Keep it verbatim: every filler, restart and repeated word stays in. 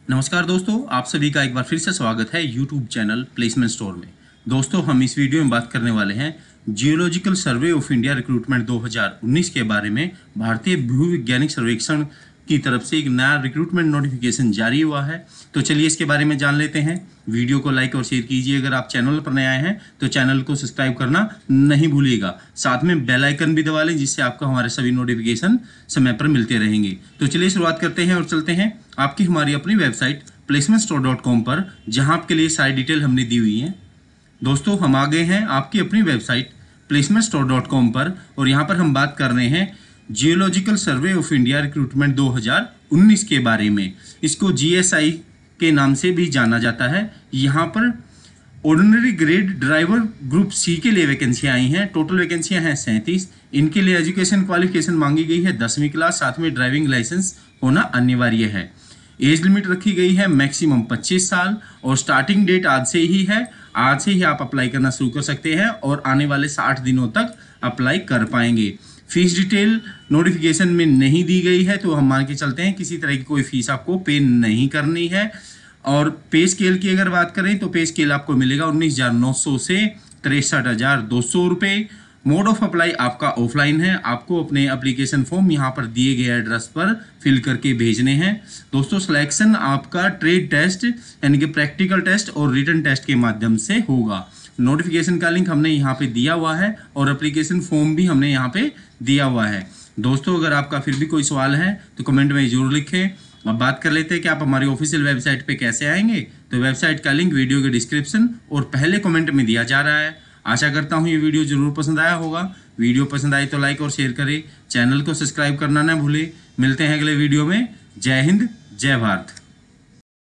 नमस्कार दोस्तों, आप सभी का एक बार फिर से स्वागत है यूट्यूब चैनल प्लेसमेंट स्टोर में। दोस्तों, हम इस वीडियो में बात करने वाले हैं geological survey of India recruitment दो हज़ार उन्नीस के बारे में। भारतीय भूवैज्ञानिक सर्वेक्षण की तरफ से एक नया रिक्रूटमेंट नोटिफिकेशन जारी हुआ है, तो चलिए इसके बारे में जान लेते हैं। वीडियो को लाइक और शेयर कीजिए। अगर आप चैनल पर नए आए हैं तो चैनल को सब्सक्राइब करना नहीं भूलिएगा। साथ में बेल आइकन भी दबा लें, जिससे आपको हमारे सभी नोटिफिकेशन समय पर मिलते रहेंगे। तो चलिए शुरुआत करते हैं और चलते हैं आपकी हमारी अपनी website placement store dot com पर, जहां आपके लिए सारी डिटेल हमने दी हुई है। दोस्तों, हम आ गए हैं आपकी अपनी website placement store dot com पर, और यहाँ पर हम बात कर रहे हैं geological survey of India recruitment दो हज़ार उन्नीस के बारे में। इसको जी एस आई के नाम से भी जाना जाता है। यहाँ पर ordinary grade driver group C के लिए वैकेंसियाँ आई हैं। टोटल वैकेंसियाँ हैं सैंतीस। इनके लिए एजुकेशन क्वालिफिकेशन मांगी गई है दसवीं क्लास, साथ में ड्राइविंग लाइसेंस होना अनिवार्य है। एज लिमिट रखी गई है मैक्सिमम पच्चीस साल, और स्टार्टिंग डेट आज से ही है। आज से ही आप अप्लाई करना शुरू कर सकते हैं और आने वाले साठ दिनों तक अप्लाई कर पाएंगे। फीस डिटेल नोटिफिकेशन में नहीं दी गई है, तो हम मान के चलते हैं किसी तरह की कोई फीस आपको पे नहीं करनी है। और पे स्केल की अगर बात करें तो पे स्केल आपको मिलेगा उन्नीस हज़ार नौ सौ से तिरसठ हज़ार दो सौ रुपये। मोड ऑफ अप्लाई आपका ऑफलाइन है। आपको अपने एप्लीकेशन फॉर्म यहाँ पर दिए गए एड्रेस पर फिल करके भेजने हैं। दोस्तों, सिलेक्शन आपका ट्रेड टेस्ट यानी कि प्रैक्टिकल टेस्ट और रिटन टेस्ट के माध्यम से होगा। नोटिफिकेशन का लिंक हमने यहाँ पे दिया हुआ है और एप्लीकेशन फॉर्म भी हमने यहाँ पे दिया हुआ है। दोस्तों, अगर आपका फिर भी कोई सवाल है तो कमेंट में जरूर लिखें। अब बात कर लेते हैं कि आप हमारी ऑफिशियल वेबसाइट पे कैसे आएंगे। तो वेबसाइट का लिंक वीडियो के डिस्क्रिप्शन और पहले कमेंट में दिया जा रहा है। आशा करता हूँ ये वीडियो जरूर पसंद आया होगा। वीडियो पसंद आई तो लाइक और शेयर करें, चैनल को सब्सक्राइब करना ना भूलें। मिलते हैं अगले वीडियो में। जय हिंद, जय भारत।